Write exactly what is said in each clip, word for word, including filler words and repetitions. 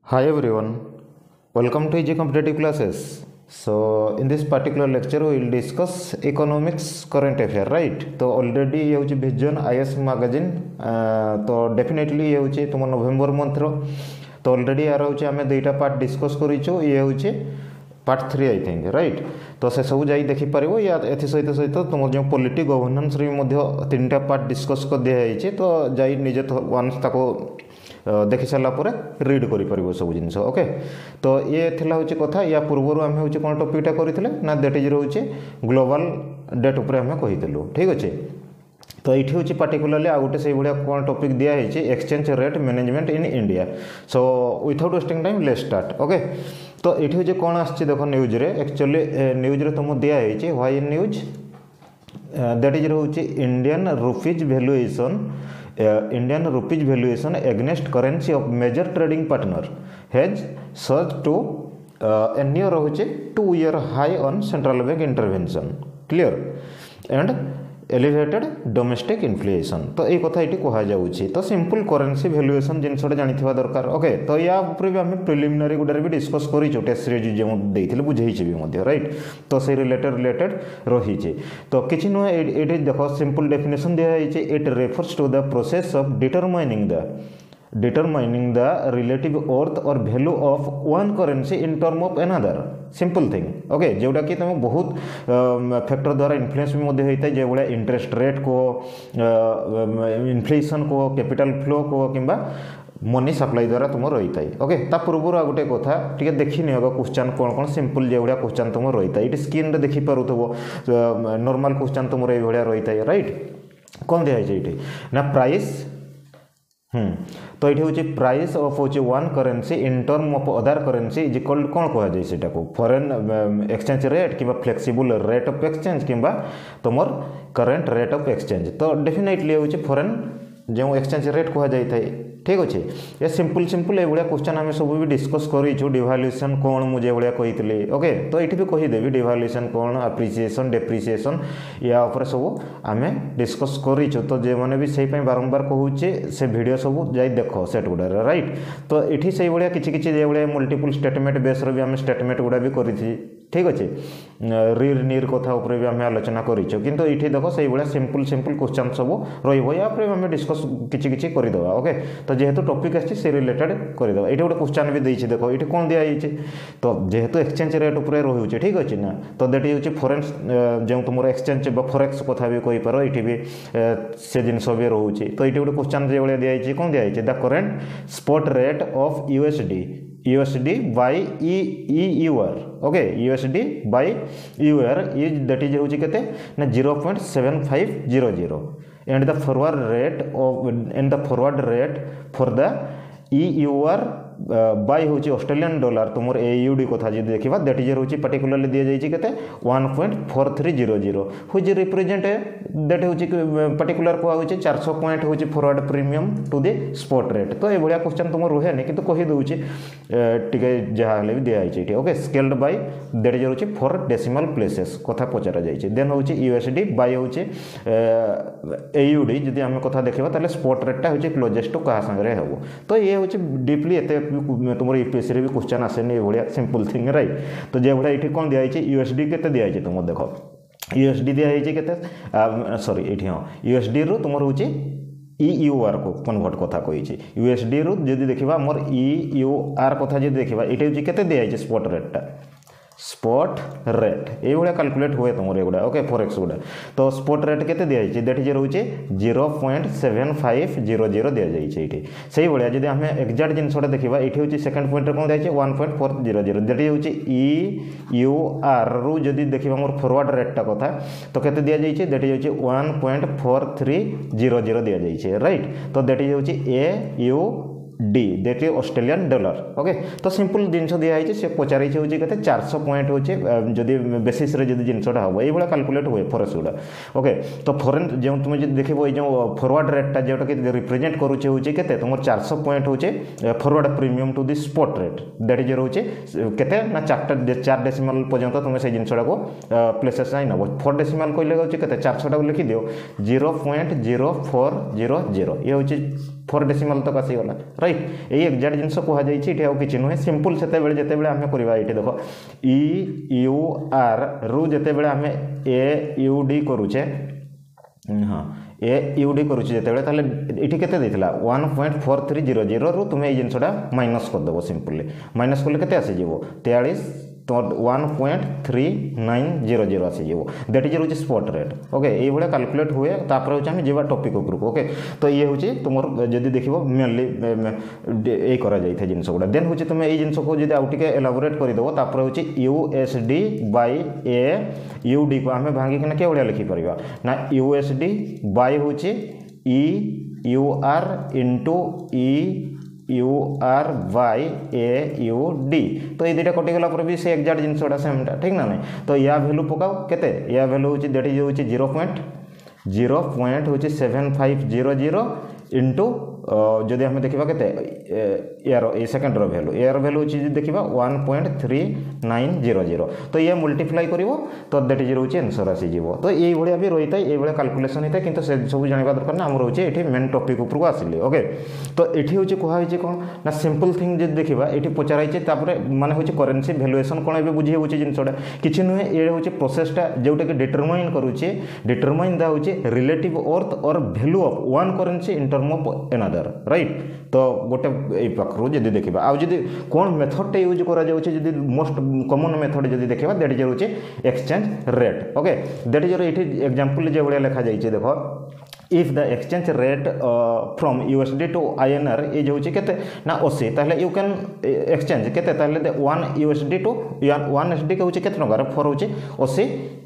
Hi everyone, welcome to Easy Competitive Classes. So in this particular lecture we will discuss economics current affair, right? तो already ये होची Vision I A S magazine तो definitely ये होची तुम नवेम्बर month रो तो already यार होची हमें दुईटा पार्ट डिस्कस करिचो ये होची part three I think right तो से सब जाई देखि पारिबो या एथि सहित सहित तुम जो पॉलिटी गवर्नेंस रे मध्य तीनटा पार्ट डिस्कस कर दिया जाइए तो जाई निजे वन्स ताको देखि सारा रीड कर सब जिन ओके तो ये थिला होची कथा या पूर्व आम हूँ कौन टॉपिकटा करते ना दैट इज रोचे ग्लोबल डेट उपर आम कहीलु ठीक अच्छे तो ये हूँ पार्टिकुलाली आ गोटे से भाया कौन टॉपिक दिखाई exchange rate management in India so without wasting time let's start okay तो ये हूँ कौन आस देख न्यूज रे एक्चुअली न्यूज रे तुमको दिखाई व्हाई न्यूज दैट इज रोचे Indian rupees valuation Indian rupees valuation against currency of major trading partner has search to a new रोचे two year high on central bank intervention clear and elevated domestic inflation तो ये कथा ये कहुच्छी तो simple currency valuation जिनसा जानी दरकार okay तो या ऊपर भी आम प्रिलिमिनारी गुड़े भी डिस्कस करूँ टेस्ट सीरीज जो देते बुझे भी राइट तो से रिलेटेड रिलेटेड रही तो किसी नुह ये देख सिंपल डेफिनेशन दिखाई it refers to the process of determining the determining the relative worth or value of one currency in term of another simple thing okay जोटा कि तुम बहुत फैक्टर द्वारा इन्फ्लुएंस भी होता है जो भाया इंटरेस्ट रेट को इन्फ्लेशन को कैपिटल फ्लो को किंबा मनी सप्लाई द्वारा तुम रही है ओके ता पूर्व आ गोटे कथा टी देखी नि क्वेश्चन कौन कौन सिंपल जो भाया क्वेश्चन तुम रही है ये स्क्रीन देखिपुव नॉर्मल क्वेश्चन तुम ये भाया रही है राइट कौन दिखाई ये ना प्राइस हम्म तो ये हूँ price of um one currency in term of other currency is equal कौन कहुए से फॉरेन एक्सचेंज रेट कि फ्लेक्सिबल रेट ऑफ एक्सचेंज कि तुम करेंट रेट ऑफ एक्सचेंज तो डेफिनेटली हूँ फॉरेन जो एक्सचेंज रेट कहुए ठीक अच्छे ये सिंपल सिंपल ये भाया क्वेश्चन आम सब भी डिस्कस करूँ डिवाल्यूएशन कौन मुझे भाया कही ओके तो ये भी कहीदेवी डिवाल्यूएशन कौन एप्रिसिएशन डेप्रिसिएशन या उपर सब आम डिस्कस करूँ तो जो मैंने भी से बारंबार कहूचे से वीडियो सब जाई देख सेट गुड़ा राइट तो ये से भाया किसी किसी भाया मल्टीपल स्टेटमेंट बेस भी आम स्टेटमेंट गुड़ा भी करी ठीक अच्छे रीर नीर कथा उपर भी आम आलोचना करूँ किंतु ये देख से भाया सिंपल सिंपल क्वेश्चन सब रही डिस्कस किसी किसी करदे ओके तो जेहेतु टॉपिक आछि से रिलेटेड करदे ये गोटे क्वेश्चन भी देछि देखो ये कौन दिखाई तो जेहेतु एक्सचेंज रेट उपर रोचे ठीक अच्छे ना तो दैट हूँ फॉरेन जो तुम एक्सचेंज फॉरेक्स कथा भी कहीपर ये भी से जिनस भी रोचे तो ये गोटे क्वेश्चन जो भाया दिखाई कौन दिखाई the current spot rate of USD USD by EUR okay USD by EUR is that is होची केते ना zero point seven five zero zero and the forward rate of and the forward rate for the E U R by um Australian dollar तुम A U D कथा जो देखा that is रोचे particularly दी जाइए केते one point four three zero zero हुई represent that um particular कहुचे चार सौ point um forward premium to the spot rate तो ये क्वेश्चन तुम रुहे नहीं कि कहीदे टे जहाँ भी दिखाई okay scaled by that is रोचे फोर डेसिमल प्लेसेस कथा पचरा जाइए देन हूँ यूएसडी बाय हूँ ए यू डी जदि आम कथा देखा स्पॉट रेटा हूँ क्लोजेस्ट टू क्या सागर हम तो ये हूँ डीपली एत तुम यूपीएससी रे भी क्वेश्चन आसेनी ये भाया सिंपल थिंग राइट तो जो भाया ये कौन दिखाई यूएसडी के दिखाई तुम देख यूएसडी दिखाई के सॉरी ये हाँ यूएसडी रु तुम हूँ ई यू आर को कन्वर्ट कथा कही यूएसडी रु जो देखा मोर ई यू आर कथा जो देखा ये हूँ के दिखाई स्पॉट रेटा स्पॉट रेट ये भाया कैलकुलेट हुए तुम ये गुड़ा ओके फॉरेक्स गुड़ा तो स्पॉट रेट के दिखाई दैट इज रोचे zero point seven five zero zero दि जाइए ये से भाया जब आम एक्जाक्ट जिनसा देखा ये हूँ सेकेंड पॉइंट कौन दिखाई one point four zero zero that um E U are रु जदि देखा मोर फॉरवर्ड रेटा कथा तो के दि जाइए that is one point four three zero zero दि जाइए राइट तो that is um A U D that is Australian dollar okay तो सिंपल जिनस दिखाई से पचार हूँ के चार सौ पॉइंट हूँ जदि बेसीस जो जिनसा हम ये कैलकुलेट हुए फॉरेक्स गुड़ा ओके तो फॉरेन जो तुम देख जो फॉरवर्ड रेटा जोटा कि रिप्रेजेंट करुचे हूँ के तुम चार सौ point um forward premium to the spot rate that is रोचे के चार चार डेसिमल पर्यंत तुम से जिनसा को प्लेसेस आई नब फोर डेसिमल कहले के चार सौ लिखिद zero point zero four zero zero ये हूँ फोर डेसिमाल तक आसीगला राइट यही एक्जाक्ट जिनस कहुई आउ कि नुहे सिंपल से जिते आम करवा ये देख इ यू आर रु जिते आम ए यू डी करुचे हाँ ए यू डी करुचे जिते ये के one point four three zero zero रु तुम्हें ये जिनसा माइनस करदेव सिंपली माइनस कले के आसीज तेयालीस तो one point three nine zero zero आसीज दैट इज रोचे स्पॉट रेट ओके ये भाया कैलकुलेट हुए तापर हूँ आम जा टॉपिक उपरको ओके तो ये हूँ तुम जदि देख मेनली ये करा जिनस गुड़ा देन हूँ तुम ये जिनस को जब आउटे एलाबोरेट करदेव तापर um USD by A U D को आम भांगिकिना के भाया लिखिपर ना USD by um E U R into E U R by A U D तो ये दुटा कटिगला पर भी से एक्जाक्ट जिनसा सेमटा ठीक ना नहीं तो या भैल्यू पकाओ केते या value um that is um zero point zero point um seven five zero zero into जदि आम देखा के यार ए सेकेंड भैल्यू यार भैल्यू हूँ देखा one point three nine zero zero तो ये मल्टीप्लाई कर तो दैट इज रोचे आंसर आसीज तो ये भाया भी रही है ये कैलकुलेसन होता है कि से सब जानवा दरकार ना आम रोचे ये मेन टॉपिक उपरको आसिले ओके तो ये हूँ कहुई कौन ना सिंपल थिंग जब देखा ये पचार माने हूँ करेन्सी भैल्युएसन कौन ए बुझे हूँ जिनसा किसी नुहे ये हूँ प्रोसेसटा जोटा कि डिटरमाइन करुचे डिटरमाइन दा हूँ रिलेटिव अर्थ और value of one currency in term of another right तो गोटे पाखु जब देखा आउ जब कौन मेथडटे यूज कर मोस्ट कमन मेथड जब देखा दैट इज रोचे exchange rate okay that is ये एग्जांपल जो भाया लिखा जाइए देख if the exchange rate from USD to INR is um के ना अशी ताहले यू कैन एक्सचेंज के वन यूएसडी टू वन एसडी के हूँ के फोर हूँ अशी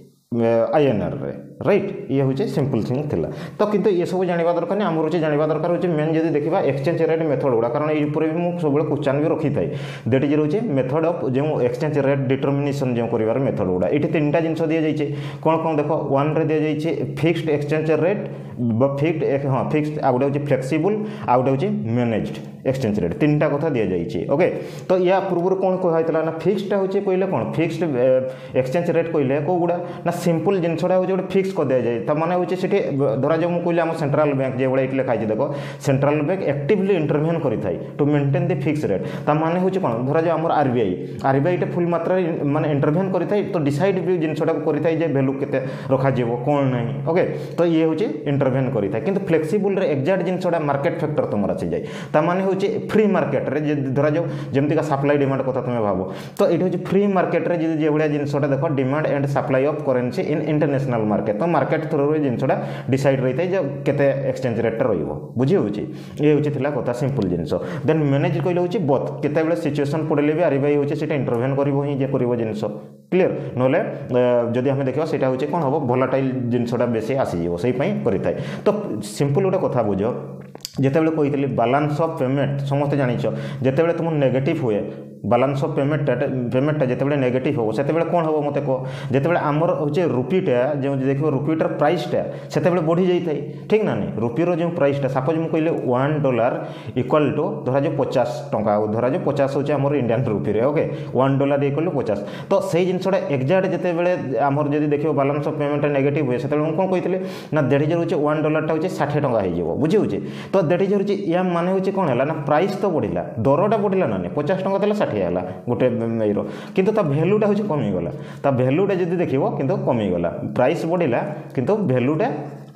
आईएनआर रे राइट ये हूँ सिंपल थिंग थिला तो किंतु ये सब जानवा दरकार नहीं आम रोचे जानवा दरकार होचे मेन जब देखा एक्सचेंज रेट मेथड गुड़ा कारण ये भी मुझे सब क्वेश्चन भी रखी थाए दैट इज रोचे मेथड ऑफ जो एक्सचेंज रेट डिटरमिनेशन जो कर मेथड गुड़ा ये तीन टा जिन दी जाइए कौन कौन देख वन रे दी जाइए फिक्स्ड एक्सचेंज रेट फिक्स्ड हाँ फिक्स्ड आ गए हूँ फ्लेक्सिबल आ गए हूँ मैनेज्ड एक्सचेंज रेट तीन टा कथा दी जाइए ओके तो या पूर्व कौन कहला ना फिक्सड हूँ कहले कौन फिक्स्ड एक्सचेंज रेट कहले कौ गुड़ा ना सिंपल जिनसा हूँ गोटे फिक्स कर दिया जाए माने हूँ से धरा जो मुझे आम सेंट्रल बैंक जो भाई लिखाई देख सेंट्रल बैंक एक्टिवली इंटरभेन करें to maintain the fix rate माने हूँ कौन धरा जो आम आरबीआई आरबीआई फुल मात्रा माने इंटरभेन करें तो डिसाइड भी जिनसा करें भैल्यू के रखा कौन ना ओके तो ये हूँ इंटरभेन करें कि फ्लेक्सिबल एक्जाक्ट जिनसा मार्केट फैक्टर तुम आसी जाए माने हूँ फ्री मार्केट रे धरा जो जमीका सप्लाई डिमांड कथा तुम्हें भाव तो ये हूँ फ्री मार्केट रे जो भाया जिनसा देख demand and supply of currency in international market तो मार्केट थ्रू जिनसा डिसाइड रही है जो केते एक्सचेंज रेट रुझी हूँ ये हूँ कथा सिंपल जिनस देन मैनेज कहले हूँ बथ केते सिचुएसन पड़े भी आरबीआई हूँ इंटरभेन कर जिन क्लीयर नोले जदि आम देखा से हूँ कौन हम भोलाटाइल जिनसा बेसी आसीज से करें तो सिंपल गोटे कथा बुझ जितेबाला कही बालांस ऑफ पेमेंट समस्त जान जितेबाला तुम नेगेटिव हुए बालांस ऑफ पेमेंट पेमेंटा जितेबाला नेगेटिव हो से कौन हम मत कह जितेबाला आमर हूँ रुपीटा जो देख रुपीटार प्राइसटा से बढ़ी जाए ठीक ना नहीं रुपीर जो प्राइसटा सपोज मुझे कहले वन डॉलर इक्वाल टू धरा जो पचास टंका धरा जो पचास हूँ आम Indian rupee okay one dollar equal to पचास तो से जिनसा एक्जाक्ट जितेबाला आमर जब देख बालांस ऑफ पेमेंट नेगेटिव हुए से कौन कही ना दैट इज हूँ वन डॉलरटा हूँ षाठी टंका हो बुझी हूँ तो दैट इज हूँ या माने हूँ कौन है ना प्राइस तो बढ़ला दरटा बढ़ला ना पचास टंका देला षाठी है गोटे इर किंतु ता भैल्यूटा हूँ कमीगला ता भैल्यूटा जब देख किंतु कमीगला प्राइस बढ़ला किंतु भैल्यूटा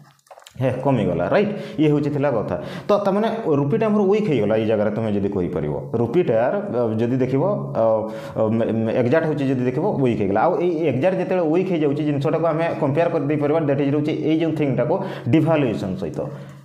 है कमीगला राइट ये हूँ कथा तो तमें रुपीटा आम वीक होगा ये जगह तुम्हें जब कहीपर रुपीटार जब देख एक्जाक्ट हूँ जब देख वीक होगा आउ एक्जाक्ट जिते वीक हो जाए जिनसा आम कंपेयर कर पार दैट इज रोचे ये जो थिंगटा को डिभालुएसन सहित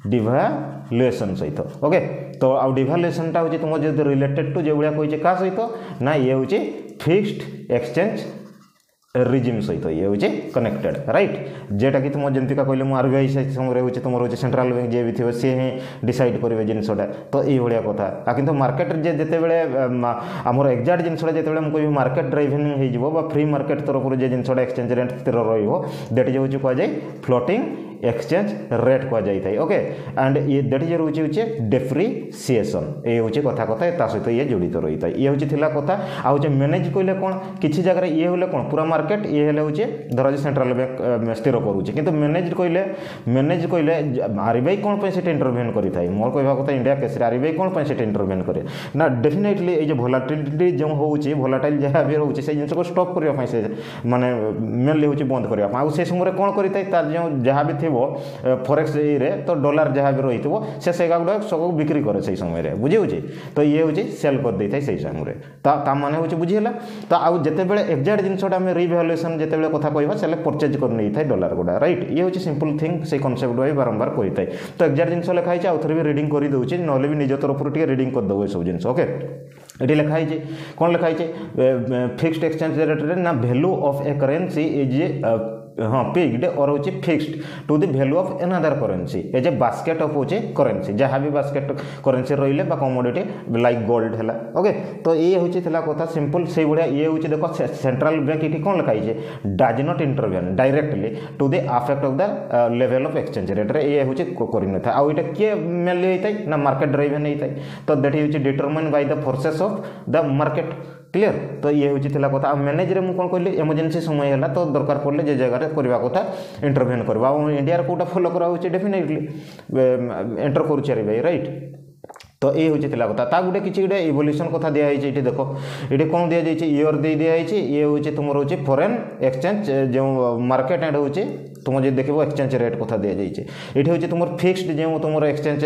डिभालुएसन सहित ओके तो आउ डिभालुएसनटा हूँ तुम जो रिलेटेड टू जो भाया कही क्या सहित ना ये हूँ फिक्स्ड एक्सचेंज रिजिम सहित ये हूँ कनेक्टेड राइट जेटा कि तुम जमीका कहले मुझे आरबीआई समय हूँ तुम रोचे सेंट्रल बैंक जी भी थी सी ही डिसाइड करेंगे जिनसा तो ये कथा आ कि मार्केट जिते बड़े आमर एक्जाक्ट जिनसा जो मुझे मार्केट ड्राइविंग हो फ्री मार्केट तरफ जो जिनसा एक्सचेंज रेट स्थिर रही दैट इज हूँ कहुए फ्लोटिंग एक्सचेंज रेट कह जाए ओके एंड ये दैट इज रोचे होचे डेप्रिसिएशन ये होचे कथा कथा ता सहित ये जड़ित रही था ये होचे थिला कथा आ होचे मैनेज कहले कोन किछि जगह ये होले कोन पूरा मार्केट ये हेले होचे धर जे सेंट्रल बैंक स्थिर करूचे किंतु मैनेज कहले मैनेज कहले आरबीआई कोन पे से इंटरवेन करि थाई मोर कहबा कथा इंडिया केस आरबीआई कोन पे से इंटरवेन करे ना डेफिनेटली ये जो वोलेटिलिटी जो होचे वोलेटाइल जहाँ भी रोचे से जिनस को स्टॉप करबा पई से माने मेनली होचे बंद करबा आ से समय कोन करि थाई तार जो जहाँ भी थिबो फॉरेक्स रे तो डॉलर जहाँ भी रहितबो से सेगा गुडा सब बिक्री करे से समय रे बुझी होचे तो ये होचे सेल कर देथाय से समय रे ता ता माने होचे बुझी हला तो आ जते बेले एग्जैक्ट जिनसटा हम रिवैल्यूएशन जते बेले कथा कहबा सेले परचेज कर नै थाय डॉलर गुडा राइट ये होचे सिंपल थिंग से कांसेप्ट भाई बारंबार कहि थाय तो एग्जैक्ट जिनस लिखाइ छै आउथरे भी रीडिंग करि दउछि नले भी निज तरफ टिके रीडिंग कर दउ सब जिनस ओके एटी लिखाइ छै कोन लिखाइ छै फिक्स्ड एक्सचेंज रेट रे ना value of a currency is हाँ पिक्ड और होचे fixed to the value of another currency as a basket of होचे करेंसी जहाँ भी बास्केट करेंसी रहिले बा कमोडिटी लाइक गोल्ड हैला ओके तो ये होचे थिला कथा सिंपल से बढिया ये होचे देखो सेंट्रल बैंक इटी कोन लिखाइ छै does not intervene directly to the affect of the level of exchange rate रे ये होचे करि न था आ ओइटा के मेनली होइतै ना मार्केट ड्राइवन होइतै तो दैट होचे determine by the forces of the market clear तो ये होची थिला कथा मैनेज रे मु कोन कहली इमरजेंसी समय हैला तो दरकार पड़ले जे जगह रे करबा कथा इंटरवेन करबा इंडिया रे कोटा फॉलो करा होची डेफिनेटली एंटर करू चरी भाई राइट तो ये होची थिला कथा ता गुटे किछि गुटे इवोल्यूशन कथा दिया है एठी देखो एठी कोन दिया जाय छै ईयर दे दिया है ये होची तुमर होची फॉरेन एक्सचेंज जो मार्केट एंड होची तुम जो देखो एक्सचेंज रेट कथा दिया जाइए ये हूँ तुम फिक्सड जो तुम एक्सचेंज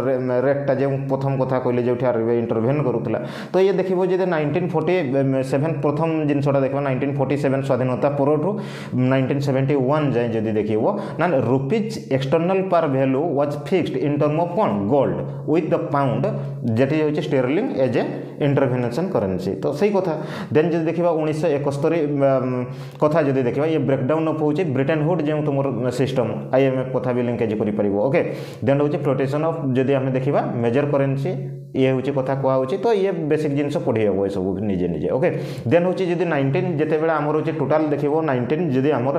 रेटा जो प्रथम कथा कहले जो इंटरवेन करूला तो ये देखो जो नाइंटीन फोर्टी सेवेन प्रथम जिनसा देख नाइंटीन फोर्टी सेवेन स्वाधीनता पर नाइंटीन सेवेंटी वन जाए जब देखो ना rupees external par value was fixed in term of कौन गोल्ड विथ द पाउंड जेटी um sterling as a इंटरवेनेशन currency तो सही कथा देन जो देखा उन्नीस एकस्तरी कथा जो देखा ये ब्रेकडाउन ऑफ हूँ ब्रिटेनहुड जो तुम सिस्टम आईएमएफ कथा भी लिंकेज कर okay then um protection of जदि आम देखा मेजर करेंसी ये हूँ कथा कहूँ तो ये बेसिक जिन पढ़ी हे ये सब निजे निजे ओके देन हूँ जी नाइंटीन जिते बड़े आमर हूँ टोटाल देखो नाइंटीन जदि आमर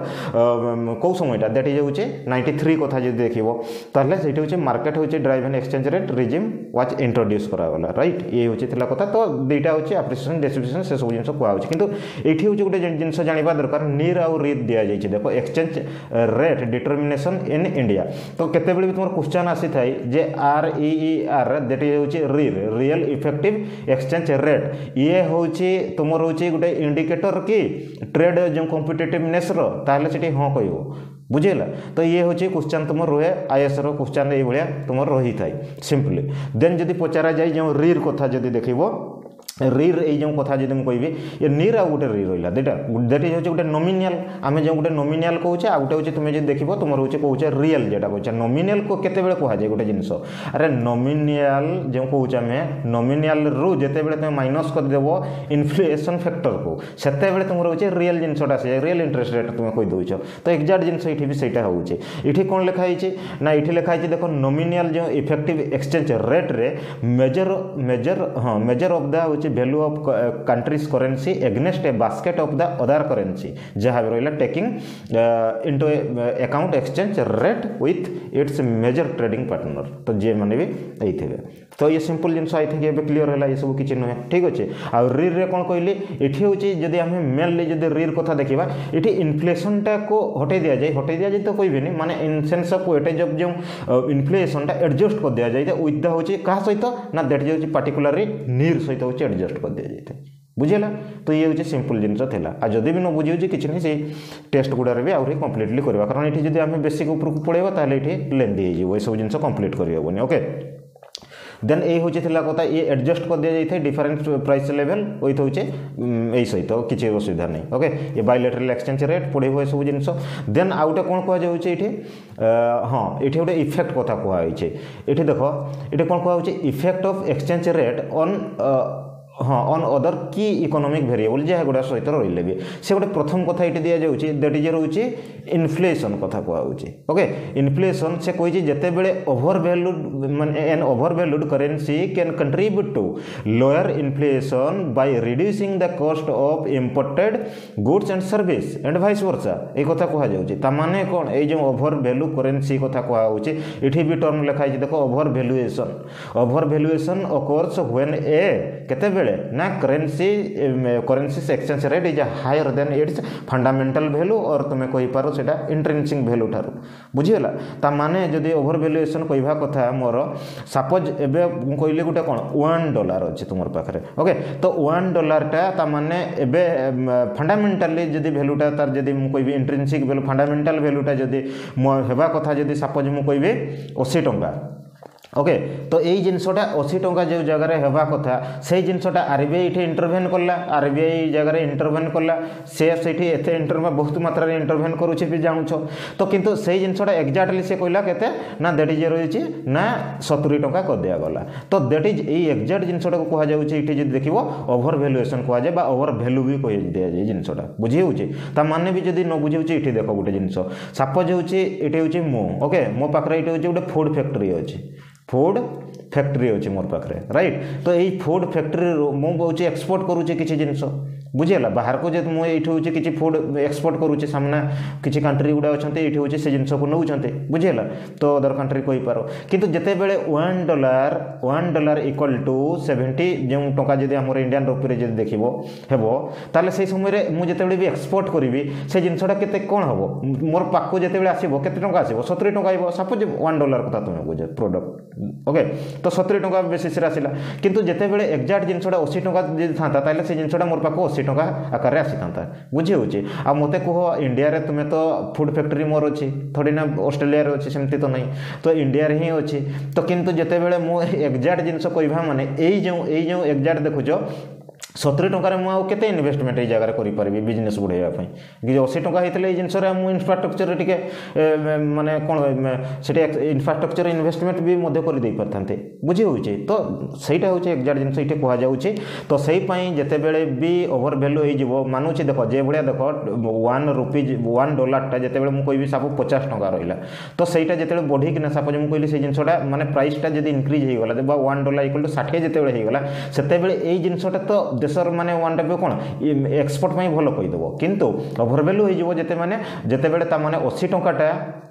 कौ समयटा that is um ninety three कथा जो देखो ताहले से um market um driven exchange rate regime was introduce करागला राइट ये हूँ थिला कथा तो दुईटा हूँ एप्रिसिएशन डिस्ट्रीब्यूशन से सब जिन कहूँ किंतु ये हूँ गोटे जिन जानवा दरकार नीर आउ रीत दि जाए देखो exchange rate determination in India तो केते बेले भी तुम क्वेश्चन आसी थाई जे R E E R that is um real effective exchange rate ये हूँ तुम हूँ गोटे इंडिकेटर कि ट्रेड जो कॉम्पिटिटिवनेस रो ताहले सेठी हाँ कहबो बुझेला तो ये हूँ क्वेश्चन तुम रुहे आईएएस रो क्वेश्चन ये तुम रही थाई सिंपली देन जदि पचारा जाए जो रीर कथा जदि देखिबो रीर ये जो कथा जी मुझे कहबी ये नीर आउ गोटे री रहा दुटा दैट इज हूँ गोटे नॉमिनल आम जो गोटे नॉमिनल कहे आ गोटे तुम जो देख तुम हूँ कहे रियल जेटा कहे नॉमिनल को केते बेले कहुए गोटे जिनस अरे नॉमिनल जो कहे आम नॉमिनल रु जिते बेले तुम माइनस करदेव इन्फ्लेशन फैक्टर को सेते बेले तुम हूँ रियल जिनसटा से रियल इंटरेस्ट रेट तुम कही दौच तो एक्जाक्ट जिनस ये भी सहीटा होचे ये कौन लिखाई ना ये लिखाई देख नॉमिनल जो इफेक्टिव एक्सचेंज रेट रे मेजर मेजर हाँ measure of the value of country's currency against a basket of the other currency जहाँ भी रहा taking into account exchange rate with its major trading partner तो जे मैंने भी यही थे तो ये सिंपल जिन आई थिंक ये क्लीयर है ये सब किसी नुहे ठीक अच्छे आ रीर रे कौन कहली ये हूँ जदि आम मेनली जब रीर कथा देखा ये इन्फ्लेशन टा को हटे दि जाए हटे दि जाए तो कहबी माने in sense of weightage of जो इन्फ्लेशन टा एडजस्ट कर दि जाए विथ द हूँ क्या सहित ना दैट इज पार्टिकुलरली नीर सहित हूँ एडजस्ट कर दि जाए बुझेगा तो ये हूँ सिंपल जिनस था आ जदि भी न बुझे किसी नहीं से टेस्ट गुड़ारे भी आहरी कम्प्लीटली करवा कारण ये जब आम बेसिक उपरको पड़ेगा ताहले ये लेंदी हो सब जिन कम्प्लीट करनी ओके देन ये हूँ कथा ये एडजस्ट कर दि जाए डिफरेंट प्राइस लेवल विथ हूँ यही सहित किसी असुविधा नहीं ओके ये बायलेटरल एक्सचेंज रेट पड़े हुए सब जिन देन आउ गोटे कौन कहुचे ये हाँ ये गोटे इफेक्ट कथा कहुचे ये देख ये कौन कहुचे effect of exchange rate on हाँ ऑन अदर की इकोनॉमिक वेरिएबल जहाँ गुड़ा सहित रही भी से गोटे प्रथम कथा ये दि जाऊँगी दैट इज रोचे इनफ्लेशन कथा कहूँ ओके इनफ्लेशन से कही जिते बड़े ओभर वैल्यूड माने an over valued currency can contribute to lower inflation by reducing the cost of imported goods and service and vice versa ये कथा कहुचे माने कौन ये जो ओभर वैल्यू करेन्सी कथा कहुचे ये भी टर्म लिखाई देखो over valuation over valuation occurs when a केते ना currency currency exchange rate is higher than its fundamental value और तुम्हें कही पारो सेटा इंट्रिंसिक वैल्यू ठार बुझीगला ता माने जदि ओभर वैल्यूएशन कहवा कथा मोर सपोज एबे कहले गोटे कौन वन डॉलर अच्छे तुम पाखे ओके तो वन डॉलरटा ता माने एबे फंडामेंटाली जदि वैल्यूटा तार जदि मु कहबी इंट्रिंसिक वैल्यू फंडामेंटल वैल्यूटा जदि हेबा कथा जदि सपोज मु कहबी अस्सी टंका ओके तो यही जिनसटा अशी टंका जो जगह हेबा कथा से जिनसटा आरबीआई ये इंटरभेन कला आरबीआई जगह इंटरभेन कला से सेठी एते इंटरभेन बहुत मात्रा इंटरभेन करुचे भी जानूछ तो किंतु से जिनसटा एक्जाक्टली से कहला केते ना दैट इज रही ना सत्तरी टंका कर दिया गला तो दैट इज ये एक्जाक्ट जिनसटा को कहा जाउचे इठी जदि देखिबो ओभर वैल्यूएशन कहा जाय बा ओभर वैल्यू भी कहि दिया जाय जिनसटा बुझी होउचे ता माने भी जदि न बुझी होउचे इठी देखो गोटे जिनस सपोज होउचे इठी होउचे मो ओके मो पाखरे इठी होउचे गोटे फूड फैक्ट्री अछि फूड फैक्ट्री अच्छे मोर पाखे राइट तो यही फूड फैक्ट्री मुझे एक्सपोर्ट करुचे किसी जिनस बुझीगला बाहर को जब मुझे हूँ किसी फूड एक्सपोर्ट करुचे सामना किसी कंट्री गुड़ा अच्छा ये हूँ से जिनस को नौ बुझीगला तो अदर कंट्री कहीपर कितु जिते बड़े one dollar one dollar equal to seventy जो टंका जब आम इंडियन रुपी जब देख हेबो ताले से समय मुझे भी एक्सपोर्ट करी से जिनसा के कौन हम मोर पाक जिते आसो के आसो सतुरी टंका सपोज वन डॉलर कथा तुम्हें बुझे प्रोडक्ट ओके तो सतुरी टंका बेसिस आसला किंतु जिते बड़े एक्जाक्ट जिनसा अशी टंका जब था ताले से जिनसा मोर पाक अशी टंका आकार आसी था बुझी होची आ मते कह इंडिया रे तुम्हें तो फूड फैक्ट्री मोर अच्छी थोड़ी ना ऑस्ट्रेलिया रे अच्छी सेमती तो नहीं तो इंडिया रे ही अच्छी तो किंतु जिते बड़े मु एक्जाक्ट जिनस कहवा माने यही जो यही जो एक्जाक्ट देखुच सतुरी टंकार मुझे इन्वेस्टमेंट ये जगह करें बिजनेस बढ़ाई कि अशी टंका होता है जिनस इनफ्रास्ट्रक्चर टे माने कौन से इनफ्रास्ट्रक्चर इन्वेस्टमेंट भी करदे पारे बुझी होचे तो सहीटा हूँ एक्जाक्ट जिन ये कहुचे तो से जिते बड़े भी ओभर भैल्यू हो मानुचे देख जे भाया देख वन रुपीज वन डॉलरटा जिते मुझे कह सब पचास टंका रहा तो सहीटा जिते बढ़ीकिना सपोज मुझे कहली से जिनसा माने प्राइसटा जब इनक्रिज होगा वन डॉलर इक्वल टू षाठी जिते होगा से यही जिनसा तो देशर माने वन टाइप कौन एक्सपोर्ट भल कहीदेव किंतु ओभर वैल्यू होते माने जिते बड़े तामाने अशी टंकाटा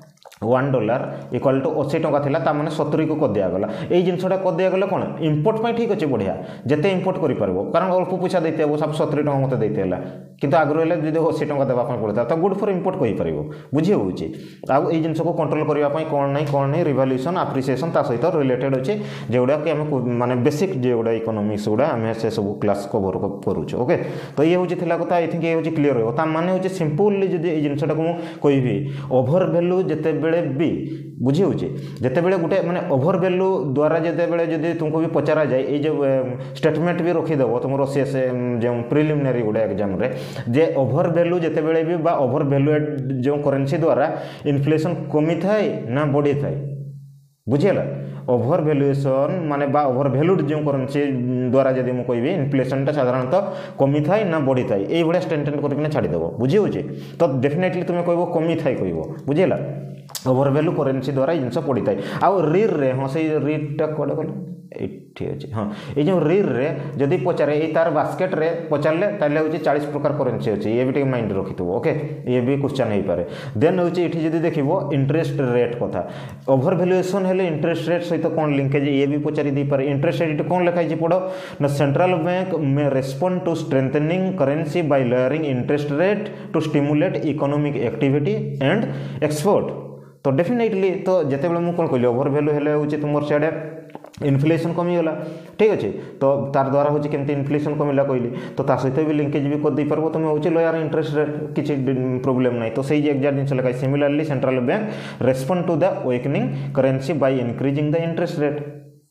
वन डॉलर इक्वल टू अशी टंका थिला तामाने सत्तरी को कर दिगला ये जिनसा कर दिगला कौन इंपोर्ट पर ठीक अच्छे बढ़िया जिते इंपोर्ट कर कारण अल्प पैसा देते सब सत्तरी टंका मत देते किंतु आगुरी जब अशी टंका देवाई पड़ता तो गुड फॉर इंपोर्ट कहीपर बुझी होची आउ ये जिनस को कंट्रोल करने कौन ना कौन नहीं रिवल्यूशन आप्रिसिएशन ता सहित रिलेटेड अच्छे जोड़ा कि आम माने बेसिक जोड़ा इकोनॉमिक्स गुड़ा आम से सब क्लास कवर करुचे ओके तो ये हूँ कथा आई थिंक ये हूँ क्लीयर हो माने हूँ सिंपली जब ये जिनसा को कहि ओभर वैल्यू जिते बड़े भी बुझी होचे जिते बड़े गोटे माने ओभर वैल्यू द्वारा जिते बड़े जदि तुमको भी पचारा जाए ये जो स्टेटमेंट भी रखीदेव तुम सी एस जो प्रिलिमिनारी गुड़ा एग्जाम रे जे ओभर वैल्यू जिते बड़े भी बा ओभर वैल्यू जो करेन्सी द्वारा इनफ्लेशन कमी थाए ना बढ़ी थाए बुझीगला ओभर वैल्यूएशन माने बा ओभर वैल्यूड जो करेन्सी द्वारा जब मुझे कहि इनफ्लेशन साधारणतः कमी थाए ना बढ़ी थाए ये भाया स्टेटमेंट करके छाड़देव बुझी होचे तो डेफिनेटली तुम्हें कह कमी थाए कह बुझीगला ओभर वैल्यू करेन्सी द्वारा जिनस पड़ी थाए आउ रिर रे हाँ से रिटा कौटे कल ये अच्छे हाँ ये जो रिर रे जदि पचारे ये तार बास्केट रे पचारे ताले हूँ चालीस प्रकार करेन्सी अच्छे ये भी माइंड रखी ओके ये भी क्वेश्चन हो पारे देन हूँ ये जब देख इंटरेस्ट रेट कथा ओभर वैल्यूएशन हेले इंटरेस्ट रेट सहित कौन लिंकेज ये भी पचारि दे पारे इंटरेस्ट रेट कौन लिखाई पढ़ो ना central bank may respond to strengthening currency by lowering interest rate to stimulate economic activity and export तो डेफिनेटली तो जिते बड़े मुझे कौन कहली ओभर वैल्यू हेले हूँ तुम सियाड़े इनफ्लेशन कमीगला ठीक अच्छे तो तार द्वारा हूँ केमती इनफ्लेशन कमिला कहली तो ता सहित भी लिंकेज भी कर दे पार तुम हूँ लोअर इंटरेस्ट रेट किसी प्रोब्लेम ना तो से एक्जाक्ट जिन लिखाई similarly central bank respond to the weakening currency by increasing the interest rate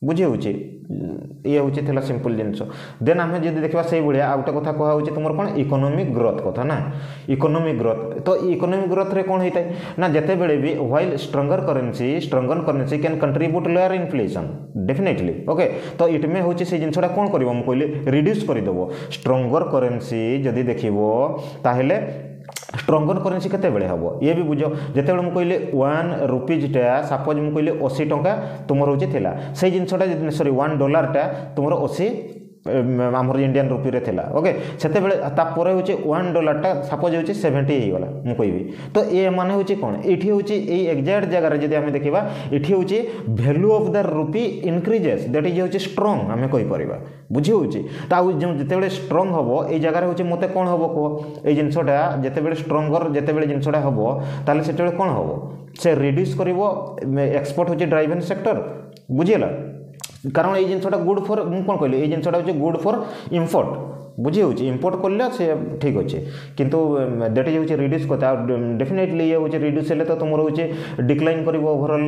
बुझी होची ये होची थिला सिंपल जिंस देन आम जब देखा से भाया आ गोटे कथा कह तुम कौन इकोनॉमिक ग्रोथ कथा ना इकोनॉमिक ग्रोथ तो इकोनॉमिक ग्रोथ रे कौन होता है ना जिते बड़े भी while stronger currency stronger currency can contribute lower inflation definitely okay तो इट में होची से जिनसटा कौन कर कहली रिड्यूस करदेव स्ट्रंगर करेन्सी जदि देखो ताहले स्ट्रंगर करेन्सी केते बेले हम ये भी बुझ जिते मुझे कहली वन रुपीजटा सपोज मुझे कहली अशी टंका तुम रोचे थिला से जिनसटा सॉरी वन डॉलरटा तुम अशी आमर इंडियन रुपी रे थिला ओके सेते बेले तापर होची वन डॉलरटा सपोज होची सेवेंटी हो गला मु कहबी तो ये माने होची कोन एठी होची ए एग्जैक्ट जगह रे जदि हम देखिबा एठी होची value of the rupee increases that is होची स्ट्रांग हमें कहि परिबा बुझी होची ता जते बेले स्ट्रांग हबो ए जगह रे होची मते कोन हबो को ए जिंसटा जते बेले स्ट्रांगर जते बेले जिंसटा हबो ताले सेते बेले कोन हबो से रिड्यूस करिवो एक्सपोर्ट होची ड्राइवन सेक्टर बुझिला कारण ये जिनसटा गुड फॉर कौन कहली ये जिनसटा हूँ गुड फॉर इम्पोर्ट बुझी हो इम्पोर्ट कर से ठीक अच्छे किंतु दैट इज हूँ रिड्यूस कथा डेफिनेटली ये हूँ रिड्यूस हेल्ले तो तुम हूँ डिक्लाइन कर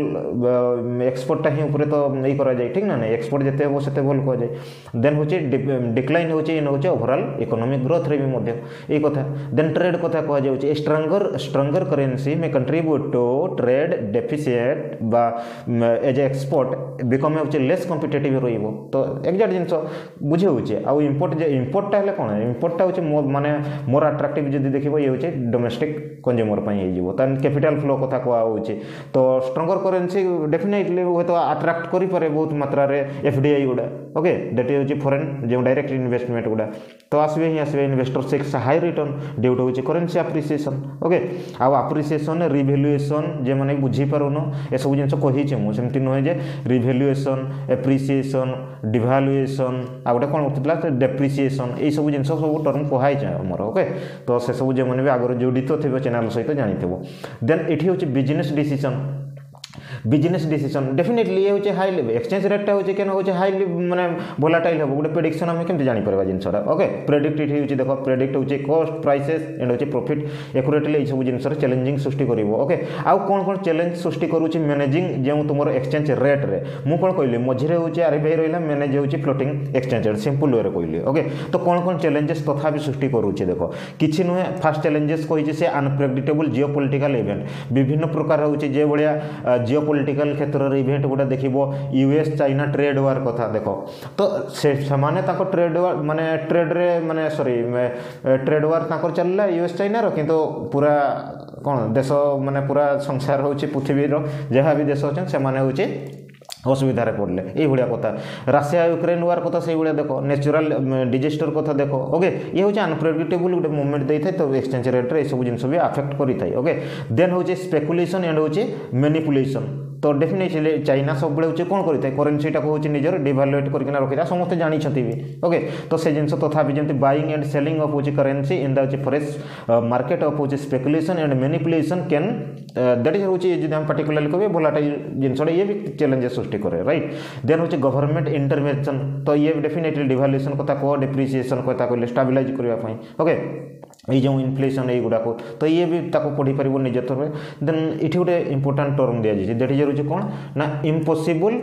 ओवरऑल एक्सपोर्टा ही ऊपर तो ये करा जाए ठीक ना नहीं एक्सपोर्ट जिते हम से भल कह जाए देन हूँ डिक्लाइन हूँ इन हूँ ओवरऑल इकोनॉमिक ग्रोथ रे भी ये कथा देन ट्रेड कथा कह जाए stronger stronger currency may contribute to trade deficit बा एज एक्सपोर्ट बिकम हूँ लेस कॉम्पिटिटिव रही तो एक्जाक्ट जिन बुझे हूँ आउ इम्पोर्ट इम्पोर्ट हेल्ले कौन इम्पोर्टा हूँ माने मोर अट्राक्टिव जब देखो ये हूँ डोमेस्टिक कंज्यूमर हो कैपिटल फ्लो कथा कहुच्छे तो स्ट्रंगर करेन्सी डेफिनेटली हूँ तो अट्राक्ट करे बहुत मात्रा एफडीआई गुड़ा ओके दैट हूँ फॉरेन जो डायरेक्ट इन्वेस्टमेंट गुड़ा तो आसवे ही आसवे investor seeks high return due to currency appreciation okay आउ अप्रिसिएशन रिभैल्यूएशन जे मैंने बुझीपारुन ए सब जिन कही मुझे नुहे जे रिभैल्यूएशन एप्रिसिएशन डिभाल्यूएशन आ गोटे कौन होता डेप्रिसिएशन ये सब जिन सब टर्म कहुई आमर ओके तो से सब जो मैंने भी आगर जोड़ित थे चैनल सहित जानी देन ये हूँ business decision business decision definitely ये हूँ हाई लेवल एक्सचेंज रेटा हूँ क्या हूँ हाई माने वोलाटाइल हम गोटे प्रेडिक्शन आम केमती जापर जिनसा ओके प्रेडिक्ट ये देख प्रेडिक्ट हूँ कॉस्ट प्राइसेस एंड हूँ प्रॉफिट एक्यूरेटली ये सब जिन चैलेंजिंग सृष्टि कर ओके आउ कौन कौन चैलेंज सृष्टि करुच्ची मैनेजिंग जो तुम एक्सचेंज रेट रे मुझे कौन कहली मझे हूँ आरबीआई रहा मैनेज हूँ floating exchange rate simple way कहली ओके तो कौन कौन चैलेंजेस तथा भी सृष्टि करुच्चे देख किसी नुहे फास्ट चैलेंजेस कही से अनप्रेडिक्टेबल जिओ पॉलिटिकल इवेंट विभिन्न प्रकार हूँ जो भाया जिओ पॉलिटिकल क्षेत्र रे इवेंट गुड़ा देखो यूएस चाइना ट्रेड वार कथा देख तो से माने ताको ट्रेड वार माने ट्रेड रे माने सॉरी ट्रेड वार ताको चलला यूएस चाइना रो किंतु पूरा कौन देश माने पूरा संसार होची पृथ्वी रो जहाँ भी देश अच्छे से माने होची असुविधार पड़े ये भाया कथा राशिया यूक्रेन वार कथा से भाया देख नेचुरल डिजास्टर कथा देख ओके ये हूँ अनप्रेडिक्टेबल गोटे मुवमेंट देता है तो एक्सचेंज रेट रे सब जिन भी अफेक्ट करें ओके देन हूँ स्पेकुलेशन एंड हूँ मैनिपुलेशन तो डेफिनेटली चाइना सब बड़े हूँ कौन करता है करेन्सी टाक हूँ निजर डिभालुएट करके रखी समस्ते जानते भी ओके तो से जिन तथा जमी बाइंग एंड सेलिंग ऑफ हूँ currency in the fresh market of हूँ speculation and manipulation can that is हूँ हम पार्टिकुलरली कहे भोलाटाइल जिनसा ये भी चैलेंजेस सृष्टि करे राइट देन हूँ गवर्नमेंट इंटरवेंशन तो ये डेफिनेटली डिभाल्यूएशन कथा कह डिप्रिसिएशन कथा कहले स्टेबलाइज करने ओके ये जो इनफ्लेशन ये गुड़ाक तो ये भी पढ़ी पार निज थ्रो देन ये गोटे इंपोर्टाट टर्म दि जाए दैट इज हूँ कौन ना इम्पॉसिबल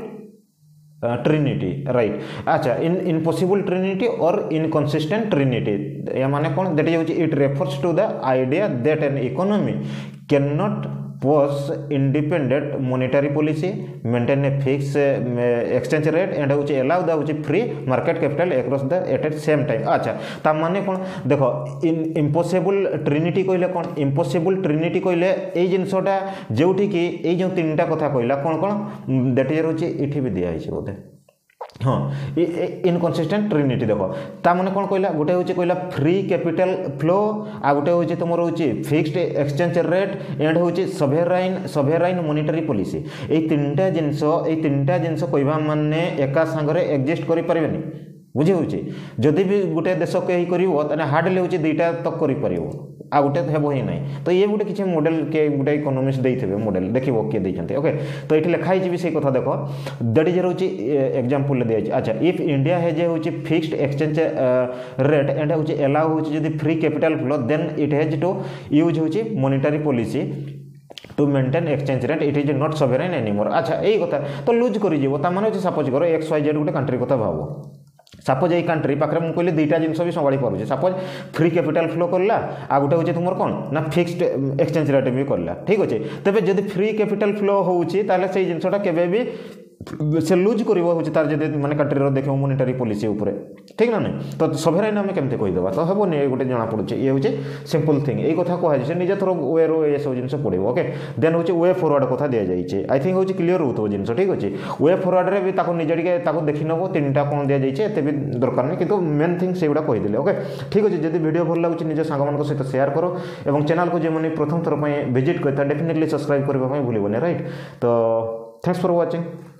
ट्रिनिटी राइट अच्छा इन इम्पॉसिबल ट्रिनिटी और इनकंसिस्टेंट ट्रिनिटी या माने कौन that is it refers to the idea that an economy can not pose independent monetary policy maintain a fix exchange rate and हूँ allow the हूँ free market capital across the at at same time अच्छा ता माने कौन देख इन impossible Trinity कहले कौन impossible Trinity कहले ये जिनसटा जोठी कि ये जो तीन टा कथा कहला कौन कौन दैट इज हूँ ये भी दिखाई बोधे हाँ इनकंसिस्टेंट ट्रिनिटी देख ताने कौन कहला गोटे हूँ कहला फ्री कैपिटल फ्लो आ गोटे हूँ तुम हूँ फिक्स्ड एक्सचेंज रेट एंड हूँ सभेराइन सभेराइन मॉनेटरी पॉलिसी ये तीन टा जिनस ये तीन टा जिनस कहवा माने एका सांगरे एक्जिस्ट करि परिबेनी बुझी हूँ जदि भी गोटे देश कहीं कर हार्डली हूँ दुईटा तक कर आ गोटे हेब ही ना तो ये गोटे किसी मॉडल के गोटे इकोनॉमिस्ट देते मॉडल देखो किए देते ओके तो ये लिखाई भी से कथा देख दैट इज हूँ एग्जांपल दिखाई अच्छा इफ इंडिया हेज हूँ फिक्स्ड एक्सचेंज रेट एंड हूँ एलाउ हूँ free capital flow then it has to use हूँ monetary policy to maintain exchange rate it is not sovereign anymore. अच्छा यही कथा तो लुज कर माने सपोज कर एक्स वाई जेड गोटे कंट्री कथा भाव सपोज ये कंट्री पाखे मुझे कहली दुईटा जिन भी संभाई पारे सपोज फ्री कैपिटल फ्लो करला आ गोटे हूँ तुम कौन ना फिक्स्ड एक्सचेंज रेट भी करला ठीक अच्छे तेज जब फ्री कैपिटल फ्लो होची से जिनसा केवे भी से लुज कर तार जब मैंने कंट्री देख मोनिटरी पॉलिसी उपर ठीक ना नहीं तो सॉवरेन आम केमती कहीदेवा तो हेनी ये गोटे जना पड़े ये हूँ सिंपल थिंग यही कथा कहुचे निजे थोर वे रो ये सब जिन पड़ो ओके देन हूँ वे फरवर्ड कथा दि जाए आई थिंक हूँ क्लीयर हो जिन ठीक अच्छे वे फरवर्ड में भी निजे टे देखी नब तीन टा कौन दि जाए एत भी दरकार नहीं कि मेन थिंग से गुड़ा कहीदे ओके ठीक अच्छे जब वीडियो भल लगे निज सांग सहित शेयर करो और चैनल को जो मैंने प्रथम थर पर विजिट करता डेफिनेटली सब्सक्राइब करने भूलने राइट तो थैंक्स फॉर वाचिंग।